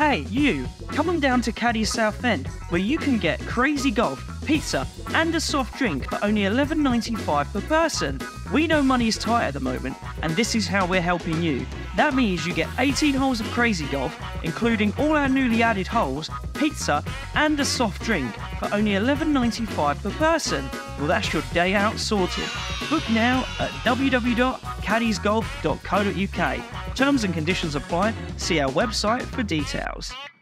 Hey, you! Come on down to Caddies Southend, where you can get crazy golf, pizza, and a soft drink for only $11.95 per person. We know money's tight at the moment, and this is how we're helping you. That means you get 18 holes of crazy golf, including all our newly added holes, pizza, and a soft drink for only $11.95 per person. Well, that's your day out sorted. Book now at www.caddiesgolf.co.uk. Terms and conditions apply. See our website for details.